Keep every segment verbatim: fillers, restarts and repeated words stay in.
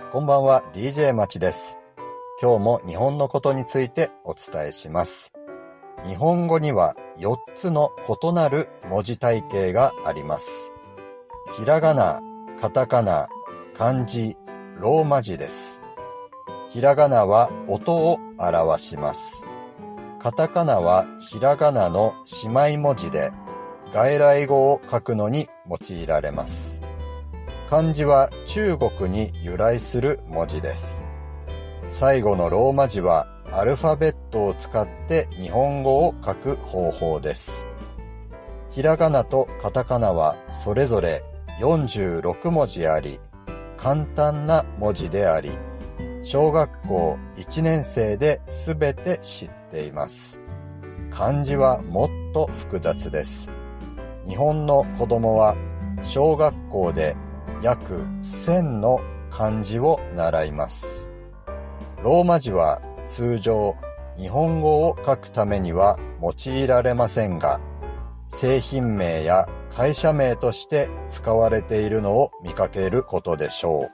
こんばんは、ディージェー まちです。今日も日本のことについてお伝えします。日本語にはよっつの異なる文字体系があります。ひらがな、カタカナ、漢字、ローマ字です。ひらがなは音を表します。カタカナはひらがなの姉妹文字で、外来語を書くのに用いられます。漢字は中国に由来する文字です。最後のローマ字はアルファベットを使って日本語を書く方法です。ひらがなとカタカナはそれぞれよんじゅうろくもじあり、簡単な文字であり、小学校いちねんせいですべて知っています。漢字はもっと複雑です。日本の子供は小学校で約せんの漢字を習います。ローマ字は通常日本語を書くためには用いられませんが、製品名や会社名として使われているのを見かけることでしょ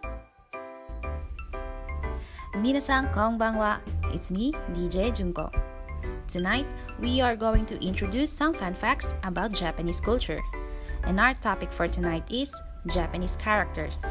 う。皆さんこんばんは。It's me, ディージェー Junko. Tonight, we are going to introduce some fun facts about Japanese culture. And our topic for tonight is Japanese characters.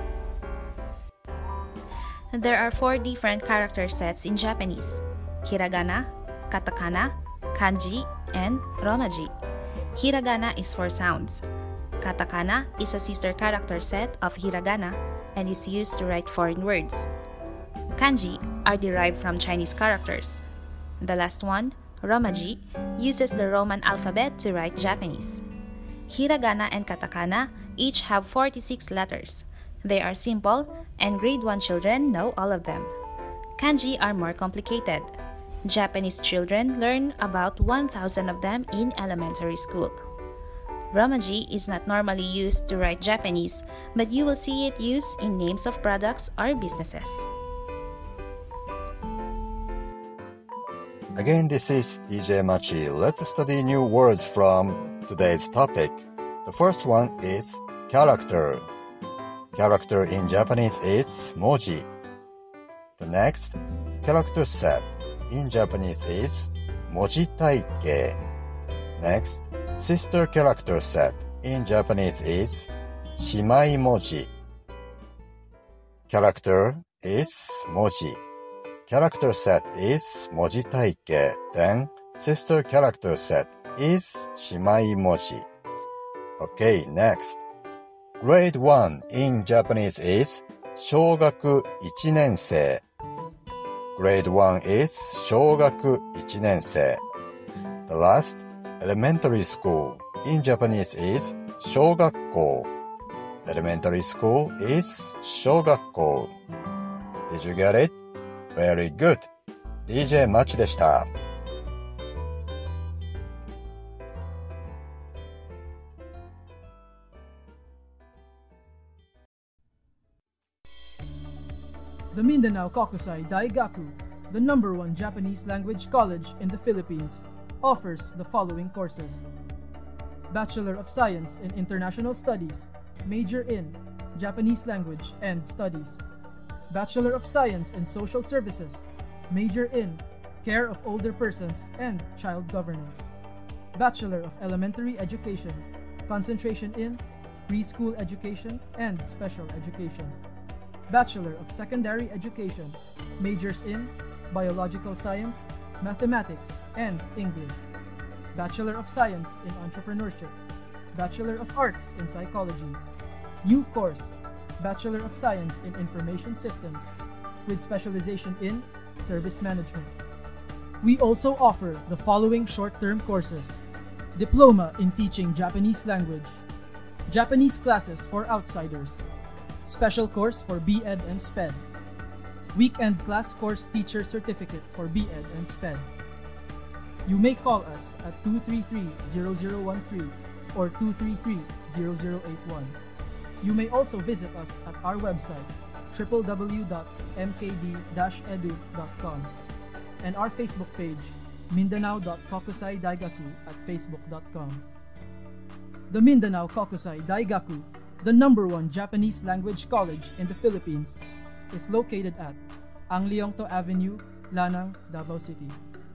There are four different character sets in Japanese: Hiragana, Katakana, Kanji, and Romaji. Hiragana is for sounds. Katakana is a sister character set of Hiragana and is used to write foreign words. Kanji are derived from Chinese characters. The last one, Romaji, uses the Roman alphabet to write Japanese. Hiragana and Katakana each have forty-six letters. They are simple, and grade one children know all of them. Kanji are more complicated. Japanese children learn about one thousand of them in elementary school. Romaji is not normally used to write Japanese, but you will see it used in names of products or businesses. Again, this is ディージェー Machi. Let's study new words from today's topic. The first one is character. Character in Japanese is moji. The next, character set in Japanese is moji taikei. Next, sister character set in Japanese is shimai moji. Character is moji. Character set is moji taikei. Then, sister character set is shimai moji. Okay, next. Grade one in Japanese is 小学いちねんせい. Grade one is 小学いちねんせい. The last, elementary school in Japanese is 小学校. Elementary school is 小学校. Did you get it? Very good. ディージェー マチでした。 The Mindanao Kokusai Daigaku, the number one Japanese language college in the Philippines, offers the following courses: Bachelor of Science in International Studies, major in Japanese Language and Studies. Bachelor of Science in Social Services, major in Care of Older Persons and Child Governance. Bachelor of Elementary Education, concentration in Preschool Education and Special Education. Bachelor of Secondary Education, majors in Biological Science, Mathematics, and English. Bachelor of Science in Entrepreneurship. Bachelor of Arts in Psychology. New course, Bachelor of Science in Information Systems, with specialization in Service Management. We also offer the following short-term courses: Diploma in Teaching Japanese Language, Japanese classes for outsiders, Special course for B Ed and S P E D, Weekend class course teacher certificate for B Ed and S P E D. You may call us at two three three, zero zero one three or two three three, zero zero eight one. You may also visit us at our website w w w dot m k d dash edu dot com and our Facebook page mindanao dot kokusai daigaku at facebook dot com. The Mindanao Kokusai Daigaku, the number one Japanese language college in the Philippines, is located at Ang Leongto Avenue, Lanang, Davao City.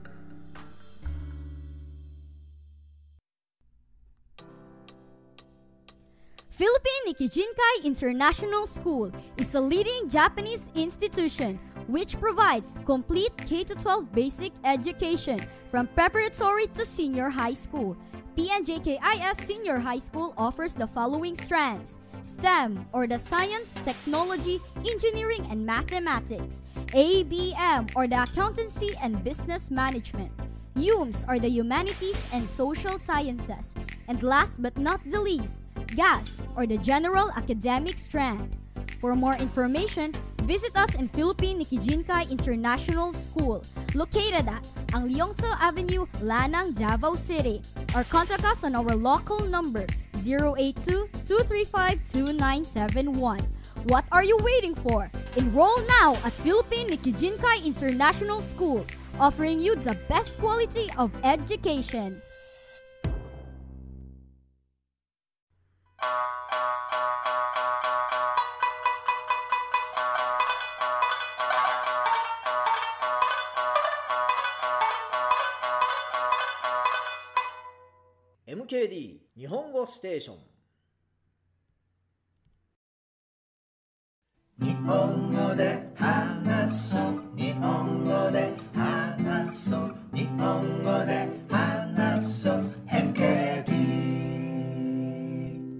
Philippine Nikijinkai International School is a leading Japanese institution which provides complete K through twelve basic education from preparatory to senior high school. P N J K I S Senior High School offers the following strands: STEM, or the Science, Technology, Engineering, and Mathematics; A B M, or the Accountancy and Business Management; U M S, or the Humanities and Social Sciences; and last but not the least, G A S, or the General Academic Strand. For more information, visit us in Philippine Nikijinkai International School, located at Ang Leongto Avenue, Lanang, Davao City, or contact us on our local number zero eight two, two three five, two nine seven one. What are you waiting for? Enroll now at Philippine Nikijinkai International School, offering you the best quality of education. エムケーディー 日本語ステーション。 日本語で話そう日本語で話そう日本語で話そう エムケーディー。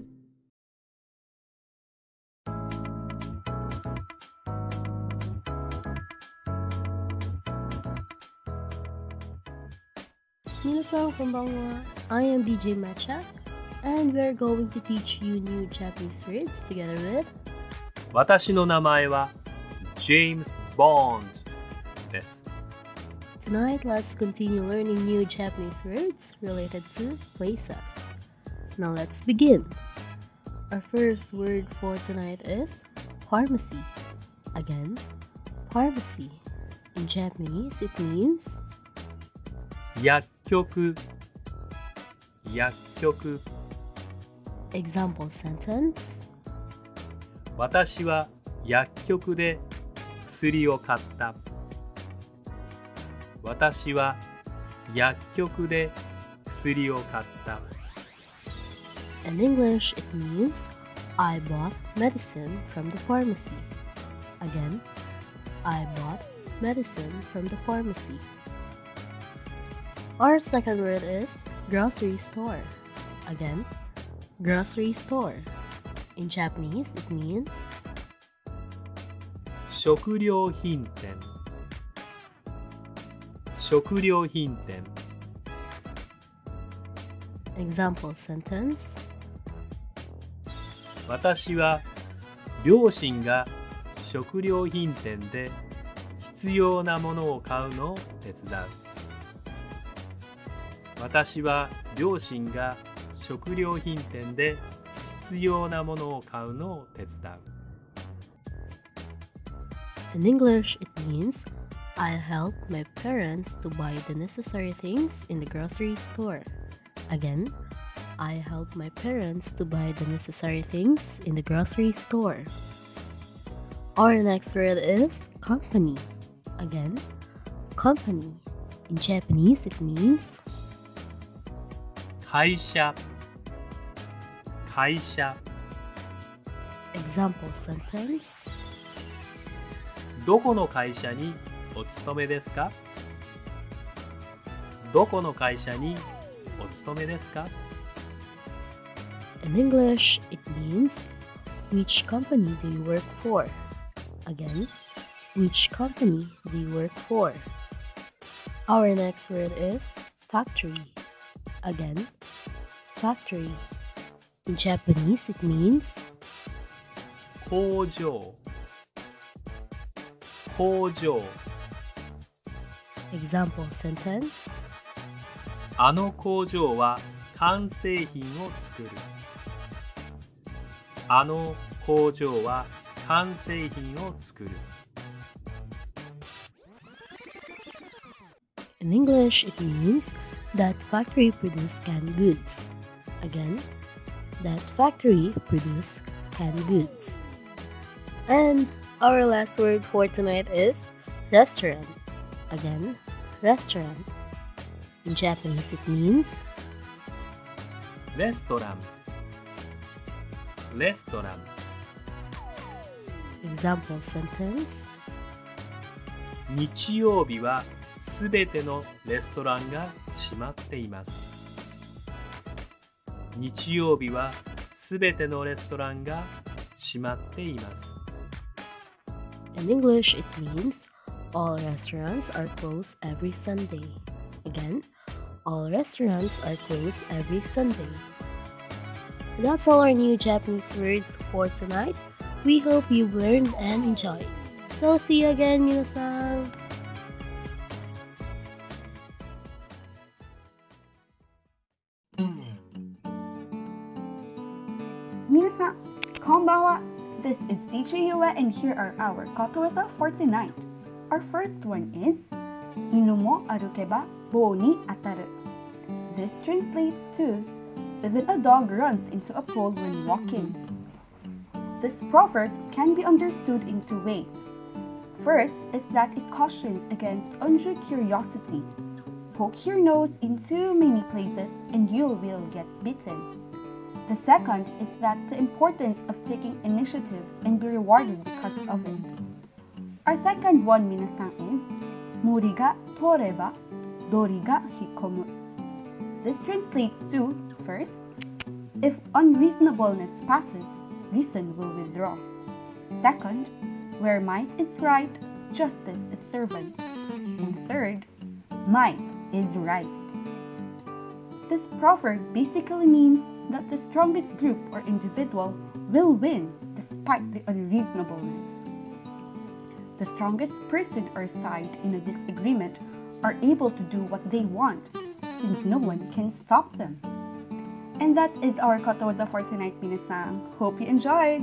Minasan konbanwa. I am D J Matcha, and we're going to teach you new Japanese words together with 私の名前は James Bond です。 Tonight, let's continue learning new Japanese words related to places. Now let's begin. Our first word for tonight is pharmacy. Again, pharmacy. In Japanese, it means 薬局薬局 example sentence. 私は薬局で薬を買った。私は薬局で薬を買った。 In English, it means I bought medicine from the pharmacy. Again, I bought medicine from the pharmacy. Our second word is grocery store. Again, grocery store. In Japanese, it means 食料品店食料品店 example sentence. 私は両親が食料品店で必要なものを買うのを手伝う。私は両親が食料品店で必要なものを買うのを手伝う。 In English, it means I help my parents to buy the necessary things in the grocery store. Again, I help my parents to buy the necessary things in the grocery store. Our next word is company. Again, company. In Japanese, it means 会社会社 example sentence. どこの会社にお勤めですか？どこの会社にお勤めですか？ In English, it means which company do you work for? Again, which company do you work for? Our next word is factory. Again, factory. In Japanese, it means 工場工場 example sentence. あの工場は完成品を作る。あの工場は完成品を作る。 In English, it means that factory produce canned goods. Again, that factory produce canned goods. And Our last word for tonight is restaurant. Again, restaurant. In Japanese, it means レストランレストラン example sentence. 日曜日はすべてのレストランが閉まっています。日曜日はすべてのレストランが閉まっています。 In English, it means all restaurants are closed every Sunday. Again, all restaurants are closed every Sunday. That's all our new Japanese words for tonight. We hope you've learned and enjoyed. So see you again, minasan. 皆さん、こんばんは。This is Teacher Yue and here are our Kotowaza for tonight. Our first one is Inu mo arukeba bo ni ataru. This translates to even a dog runs into a pole when walking. This proverb can be understood in two ways. First is that it cautions against undue curiosity. Poke your nose in too many places and you will get bitten. The second is that the importance of taking initiative and be rewarded because of it. Our second one, minasan, is Muri ga toreba, dori ga hikomu. This translates to, first, if unreasonableness passes, reason will withdraw. Second, where might is right, justice is servant. And third, might is right. This proverb basically means that the strongest group or individual will win despite the unreasonableness. The strongest person or side in a disagreement are able to do what they want since no one can stop them. And that is our Kotowaza for tonight, minasan. Hope you enjoyed!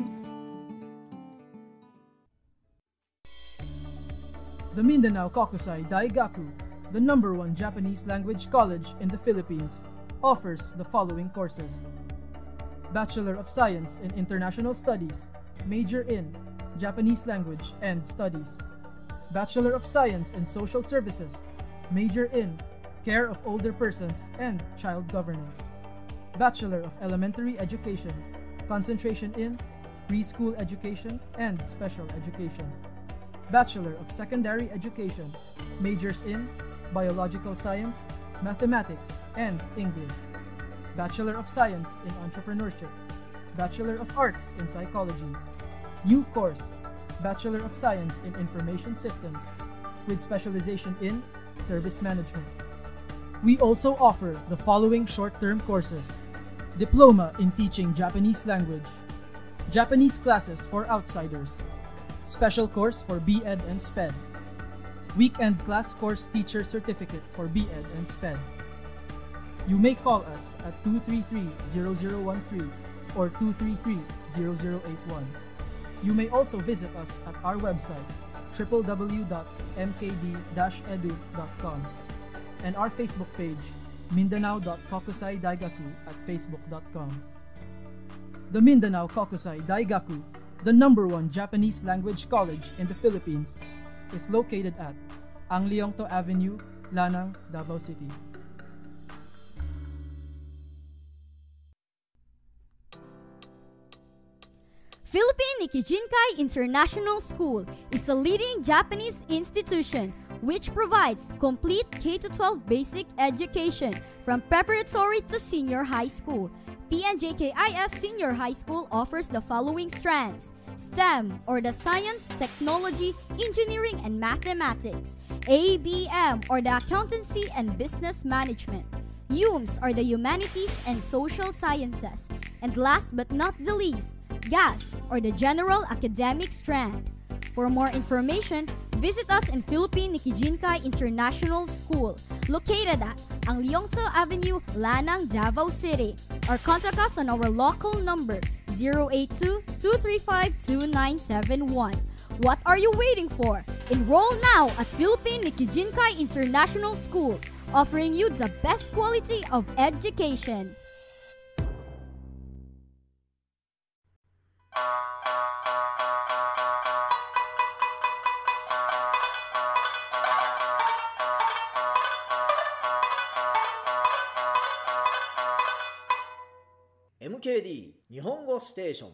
The Mindanao Kokusai Daigaku, the number one Japanese language college in the Philippines, offers the following courses: Bachelor of Science in International Studies, major in Japanese Language and Studies. Bachelor of Science in Social Services, major in Care of Older Persons and Child Governance. Bachelor of Elementary Education, concentration in Preschool Education and Special Education. Bachelor of Secondary Education, majors in Biological Science, Mathematics, and English. Bachelor of Science in Entrepreneurship. Bachelor of Arts in Psychology. New course, Bachelor of Science in Information Systems, with specialization in Service Management. We also offer the following short-term courses: Diploma in Teaching Japanese Language, Japanese Classes for Outsiders, Special Course for B Ed and SPED, Weekend Class Course Teacher Certificate for B Ed and SPED. You may call us at two three three, zero zero one three or two three three, zero zero eight one. You may also visit us at our website w w w dot m k d dash edu dot com and our Facebook page Mindanao dot Kokusai Daigaku at facebook dot com. The Mindanao Kokusai Daigaku, the number one Japanese language college in the Philippines, is located at Ang Leongto Avenue, Lanang, Davao City. Philippine Nikijinkai International School is a leading Japanese institution which provides complete K through twelve basic education from preparatory to senior high school. P N J K I S Senior High School offers the following strands: STEM, or the Science, Technology, Engineering, and Mathematics; A B M, or the Accountancy and Business Management; U M S, or the Humanities and Social Sciences; and last but not the least, G A S, or the General Academic Strand. For more information, visit us in Philippine Nikijinkai International School, located at Ang Leongto Avenue, Lanang, Davao City, or contact us on our local number zero eight two, two three five, two nine seven one. What are you waiting for? Enroll now at Philippine Nikijinkai International School, offering you the best quality of education. ディ日本語ステーション。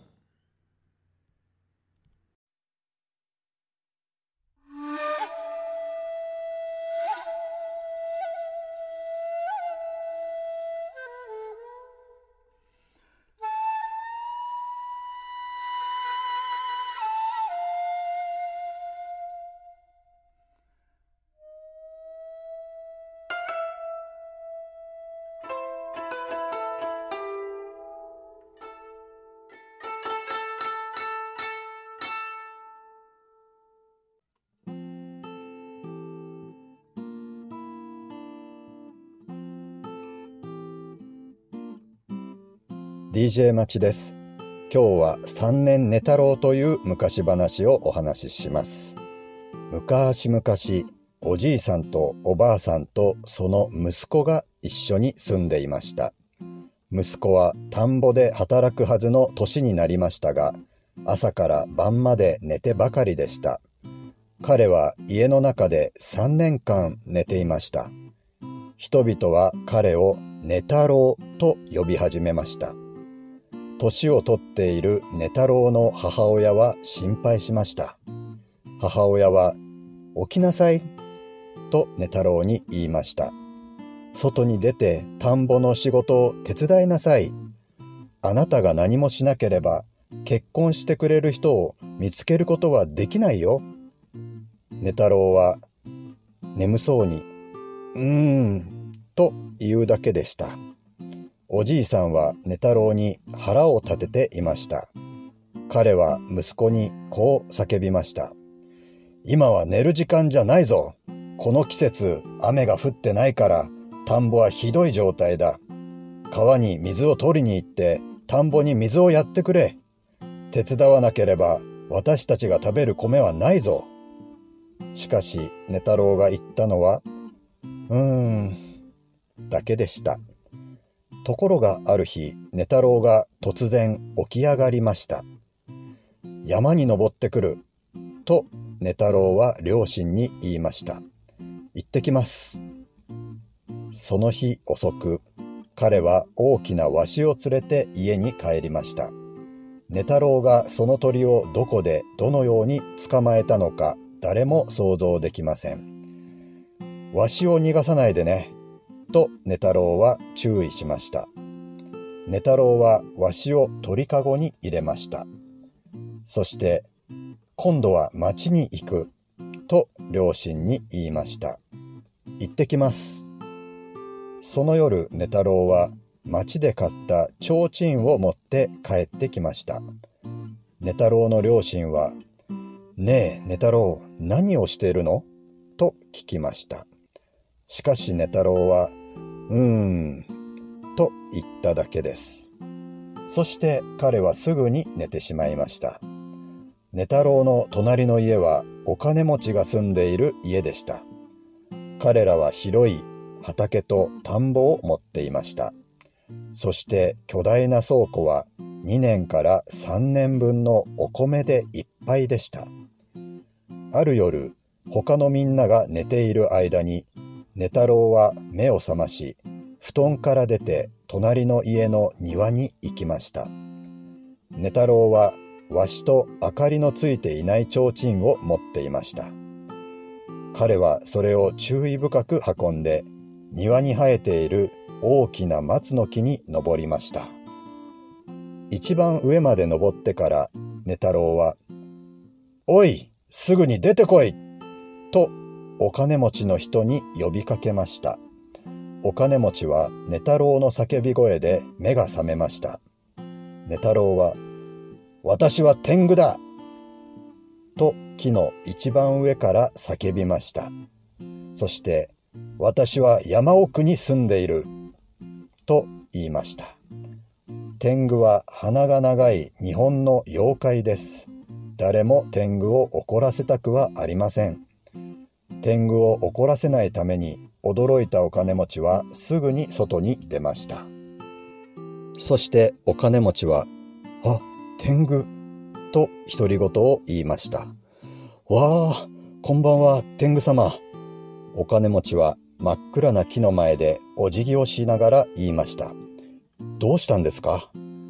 ディージェー 町です。今日は三年寝太郎という昔話をお話しします。昔々、おじいさんとおばあさんとその息子が一緒に住んでいました。息子は田んぼで働くはずの年になりましたが、朝から晩まで寝てばかりでした。彼は家の中で三年間寝ていました。人々は彼を寝太郎と呼び始めました。年を取っている寝太郎の母親は心配しました。母親は、起きなさい、と寝太郎に言いました。外に出て田んぼの仕事を手伝いなさい。あなたが何もしなければ、結婚してくれる人を見つけることはできないよ。寝太郎は、眠そうに、うーん、と言うだけでした。おじいさんは寝太郎に腹を立てていました。彼は息子にこう叫びました。今は寝る時間じゃないぞ。この季節、雨が降ってないから、田んぼはひどい状態だ。川に水を取りに行って、田んぼに水をやってくれ。手伝わなければ、私たちが食べる米はないぞ。しかし、寝太郎が言ったのは、うーん、だけでした。ところがある日、寝太郎が突然起き上がりました。山に登ってくる、と寝太郎は両親に言いました。行ってきます。その日遅く、彼は大きなワシを連れて家に帰りました。寝太郎がその鳥をどこでどのように捕まえたのか、誰も想像できません。ワシを逃がさないでね。と寝太郎は注意しました。寝太郎はワシを鳥かごに入れました。そして、今度は町に行く、と両親に言いました。行ってきます。その夜、寝太郎は町で買った提灯を持って帰ってきました。寝太郎の両親は、ねえ、寝太郎、何をしているの？と聞きました。しかし寝太郎は、うーん、と言っただけです。そして彼はすぐに寝てしまいました。寝太郎の隣の家はお金持ちが住んでいる家でした。彼らは広い畑と田んぼを持っていました。そして巨大な倉庫はにねんからさんねんぶんのお米でいっぱいでした。ある夜、他のみんなが寝ている間に、寝太郎は目を覚まし、布団から出て隣の家の庭に行きました。寝太郎はわしと明かりのついていない提灯を持っていました。彼はそれを注意深く運んで、庭に生えている大きな松の木に登りました。一番上まで登ってから寝太郎は、おい、すぐに出てこいとお金持ちの人に呼びかけました。お金持ちは寝太郎の叫び声で目が覚めました。寝太郎は、私は天狗だと木の一番上から叫びました。そして、私は山奥に住んでいると言いました。天狗は鼻が長い日本の妖怪です。誰も天狗を怒らせたくはありません。天狗を怒らせないために驚いたお金持ちはすぐに外に出ました。そしてお金持ちは、あ、天狗と独り言を言いました。わあ、こんばんは、天狗様。お金持ちは真っ暗な木の前でお辞儀をしながら言いました。どうしたんですか？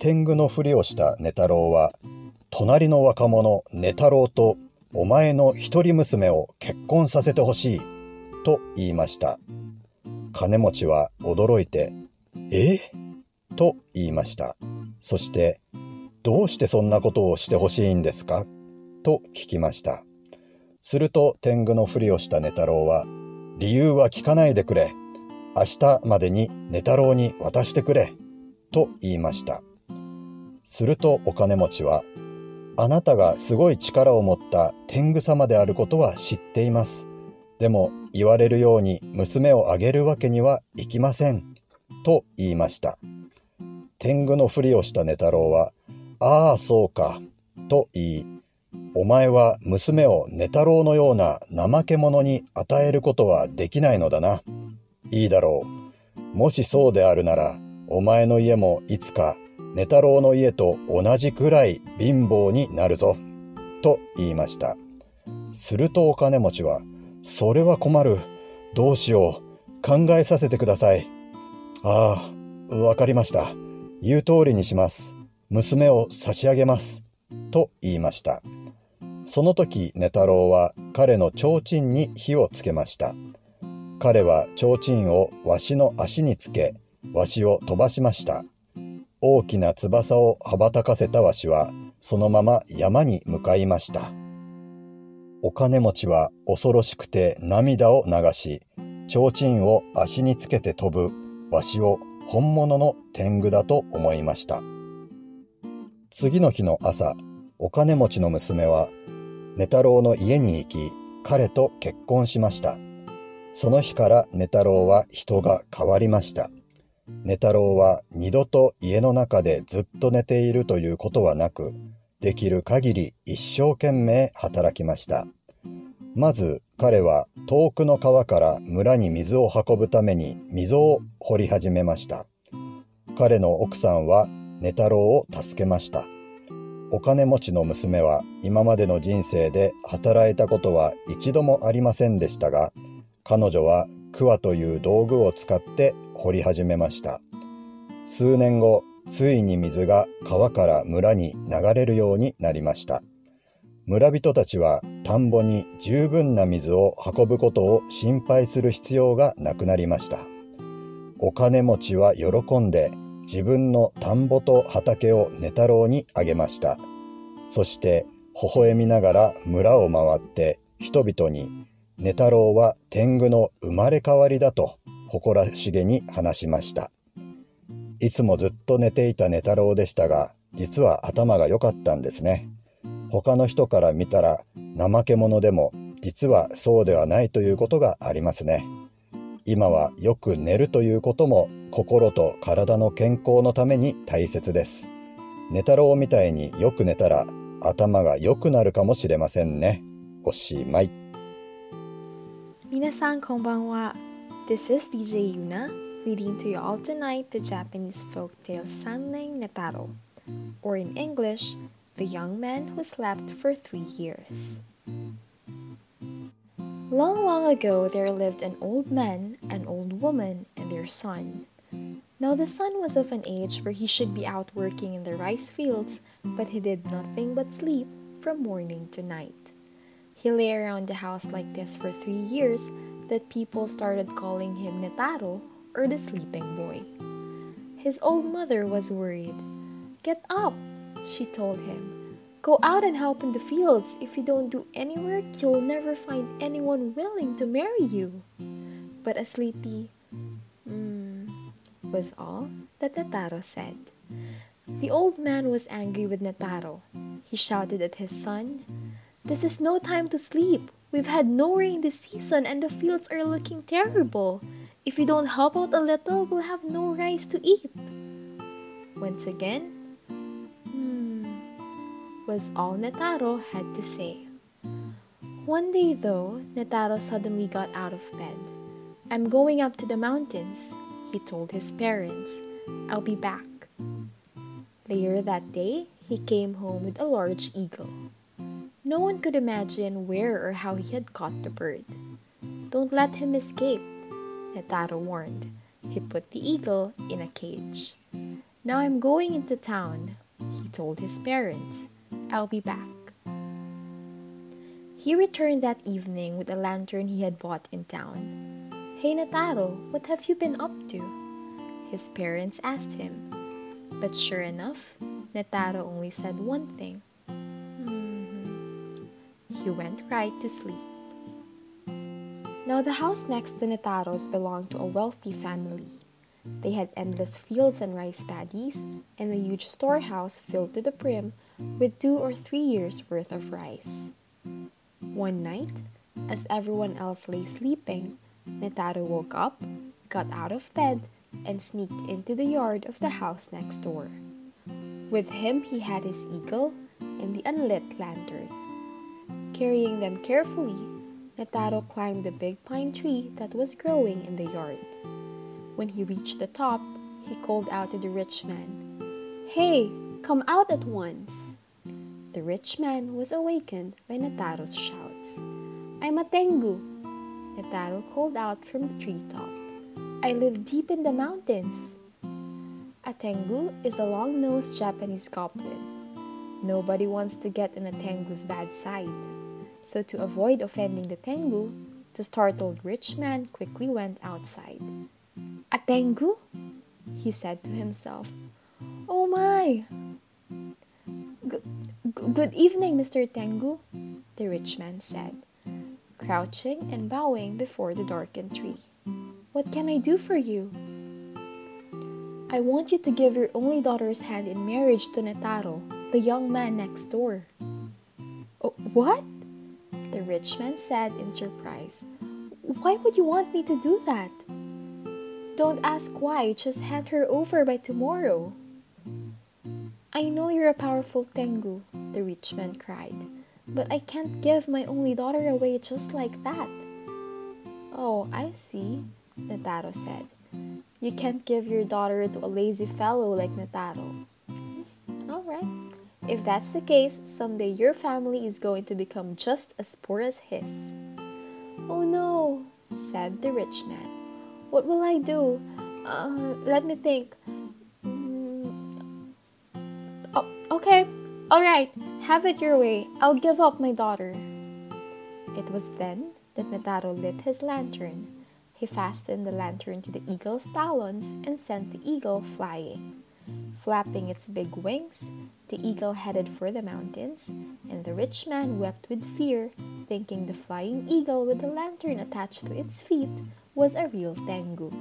天狗のふりをしたネタロウは、隣の若者ネタロウとお前の一人娘を結婚させてほしいと言いました。金持ちは驚いて、えと言いました。そして、どうしてそんなことをしてほしいんですかと聞きました。すると天狗のふりをしたネタロウは、理由は聞かないでくれ。明日までにネタロウに渡してくれ。と言いました。するとお金持ちは、あなたがすごい力を持った天狗様であることは知っています。でも言われるように娘をあげるわけにはいきません。と言いました。天狗のふりをしたネタロウは、ああそうか。と言い、お前は娘をネタロウのような怠け者に与えることはできないのだな。いいだろう。もしそうであるなら、お前の家もいつかネタロウの家と同じくらい貧乏になるぞ。と言いました。するとお金持ちは、それは困る。どうしよう。考えさせてください。ああ、わかりました。言う通りにします。娘を差し上げます。と言いました。その時ネタロウは彼の提灯に火をつけました。彼は提灯をわしの足につけ、わしを飛ばしました。大きな翼を羽ばたかせたわしは、そのまま山に向かいました。お金持ちは恐ろしくて涙を流し、提灯を足につけて飛ぶわしを本物の天狗だと思いました。次の日の朝、お金持ちの娘は、ネタロウの家に行き、彼と結婚しました。その日からネタロウは人が変わりました。ネタロウは二度と家の中でずっと寝ているということはなく、できる限り一生懸命働きました。まず彼は遠くの川から村に水を運ぶために溝を掘り始めました。彼の奥さんはネタロウを助けました。お金持ちの娘は今までの人生で働いたことは一度もありませんでしたが、彼女は桑という道具を使って掘り始めました。数年後、ついに水が川から村に流れるようになりました。村人たちは田んぼに十分な水を運ぶことを心配する必要がなくなりました。お金持ちは喜んで自分の田んぼと畑をネタロウにあげました。そして微笑みながら村を回って人々に、ネタロウは天狗の生まれ変わりだと誇らしげに話しました。いつもずっと寝ていたネタロウでしたが、実は頭が良かったんですね。他の人から見たら怠け者でも、実はそうではないということがありますね。今はよく寝るということも心と体の健康のために大切です。ネタロウみたいによく寝たら頭が良くなるかもしれませんね。おしまい。 Minasan konbanwa. This is D J Yuna reading to you all tonight the Japanese folktale Sanling Netaro, or in English, The Young Man Who Slept for Three Years. Long, long ago there lived an old man, an old woman, and their son. Now the son was of an age where he should be out working in the rice fields, but he did nothing but sleep from morning to night. He lay around the house like this for three years that people started calling him Netaro, or the sleeping boy. His old mother was worried. "Get up," she told him. "Go out and help in the fields. If you don't do any work, you'll never find anyone willing to marry you." But a sleepy mm was all that Netaro said. The old man was angry with Netaro. He shouted at his son, "This is no time to sleep. We've had no rain this season and the fields are looking terrible. If you don't help out a little, we'll have no rice to eat." Once again, hmm, was all Netaro had to say. One day though, Netaro suddenly got out of bed. "I'm going up to the mountains," he told his parents. "I'll be back." Later that day, he came home with a large eagle. No one could imagine where or how he had caught the bird. "Don't let him escape," Netaro warned. He put the eagle in a cage. Now I'm going into town, he told his parents. I'll be back. He returned that evening with a lantern he had bought in town. Hey Netaro, what have you been up to? His parents asked him. But sure enough, Netaro only said one thing. Mm-hmm. He went right to sleep. Now the house next to Netaro's belonged to a wealthy family. They had endless fields and rice paddies, and a huge storehouse filled to the brim with two or three years' worth of rice. One night, as everyone else lay sleeping, Netaro woke up, got out of bed, and sneaked into the yard of the house next door. With him he had his eagle and the unlit lantern. Carrying them carefully, Netaro climbed the big pine tree that was growing in the yard. When he reached the top, he called out to the rich man, "Hey, come out at once!" The rich man was awakened by Netaro's shouts. "I'm a Tengu," Netaro called out from the treetop. "I live deep in the mountains." A Tengu is a long-nosed Japanese goblin. Nobody wants to get on a Tengu's bad side. So to avoid offending the Tengu, the startled rich man quickly went outside. "A Tengu?" he said to himself. "Oh my! G- good evening, Mister Tengu," the rich man said, crouching and bowing before the darkened tree. "What can I do for you?" "I want you to give your only daughter's hand in marriage to Netaro, the young man next door." "Oh, what?" the rich man said in surprise. "Why would you want me to do that?" "Don't ask why, just hand her over by tomorrow." "I know you're a powerful Tengu," the rich man cried, "but I can't give my only daughter away just like that." "Oh, I see," Netaro said. "You can't give your daughter to a lazy fellow like Netaro." "All right. If that's the case, someday your family is going to become just as poor as his." "Oh no," said the rich man. "What will I do? Uh, let me think. Mm, oh, okay, all right, have it your way. I'll give up my daughter." It was then that Netaro lit his lantern. He fastened the lantern to the eagle's talons and sent the eagle flying. Flapping its big wings, the eagle headed for the mountains, and the rich man wept with fear, thinking the flying eagle with the lantern attached to its feet was a real Tengu.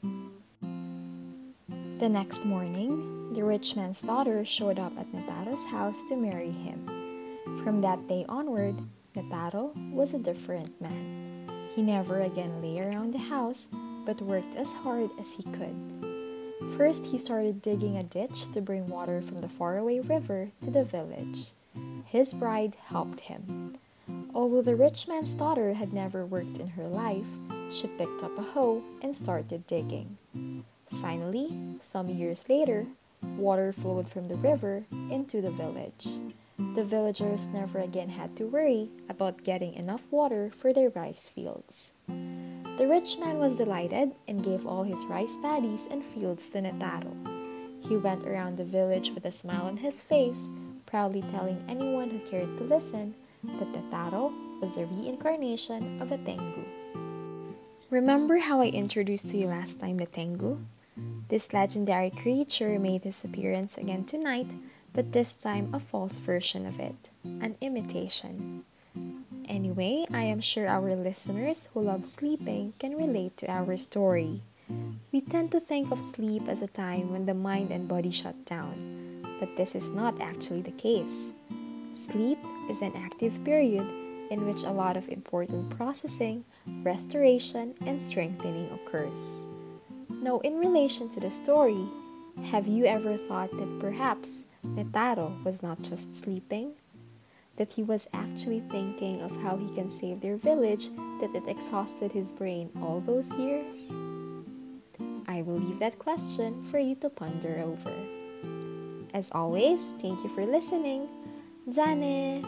The next morning, the rich man's daughter showed up at Netaro's house to marry him. From that day onward, Netaro was a different man. He never again lay around the house, but worked as hard as he could. First, he started digging a ditch to bring water from the faraway river to the village. His bride helped him. Although the rich man's daughter had never worked in her life, she picked up a hoe and started digging. Finally, some years later, water flowed from the river into the village. The villagers never again had to worry about getting enough water for their rice fields. The rich man was delighted and gave all his rice paddies and fields to Netaro. He went around the village with a smile on his face, proudly telling anyone who cared to listen that Netaro was a reincarnation of a Tengu. Remember how I introduced to you last time the Tengu? This legendary creature made his appearance again tonight, but this time a false version of it, an imitation. Anyway, I am sure our listeners who love sleeping can relate to our story. We tend to think of sleep as a time when the mind and body shut down, but this is not actually the case. Sleep is an active period in which a lot of important processing, restoration, and strengthening occurs. Now, in relation to the story, have you ever thought that perhaps Netaro was not just sleeping? That he was actually thinking of how he can save their village that had exhausted his brain all those years? I will leave that question for you to ponder over. As always, thank you for listening. Jane!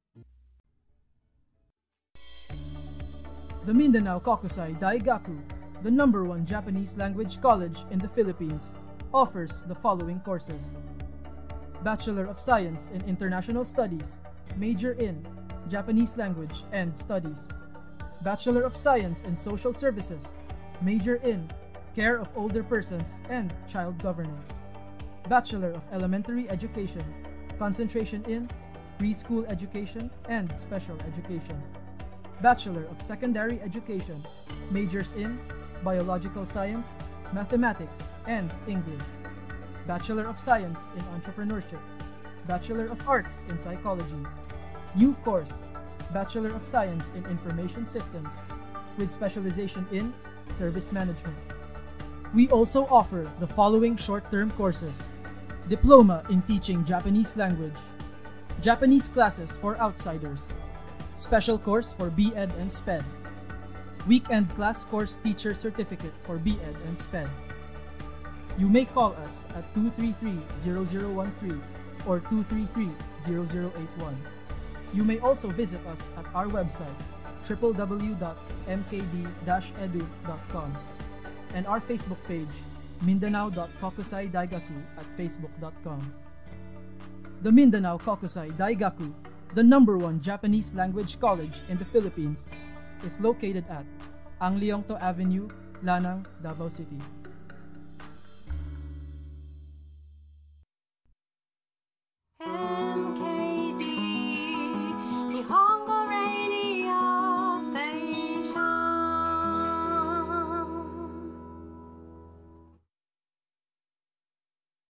The Mindanao Kokusai Daigaku, the number one Japanese language college in the Philippines, offers the following courses: Bachelor of Science in International Studies, major in Japanese Language and Studies. Bachelor of Science in Social Services, major in Care of Older Persons and Child Governance. Bachelor of Elementary Education, concentration in Preschool Education and Special Education. Bachelor of Secondary Education, majors in Biological Science, Mathematics, and English. Bachelor of Science in Entrepreneurship. Bachelor of Arts in Psychology. New course, Bachelor of Science in Information Systems, with specialization in Service Management. We also offer the following short-term courses: Diploma in Teaching Japanese Language, Japanese Classes for Outsiders, Special Course for B Ed and SPED, Weekend Class Course Teacher Certificate for B Ed and SPED. You may call us at two three three, zero zero one three or two three three, zero zero eight one. You may also visit us at our website, w w w dot m k d dash edu dot com, and our Facebook page, mindanao dot kokusai daigaku at facebook dot com. The Mindanao Kokusai Daigaku, the number one Japanese language college in the Philippines, is located at Ang Leongto Avenue, Lanang, Davao City.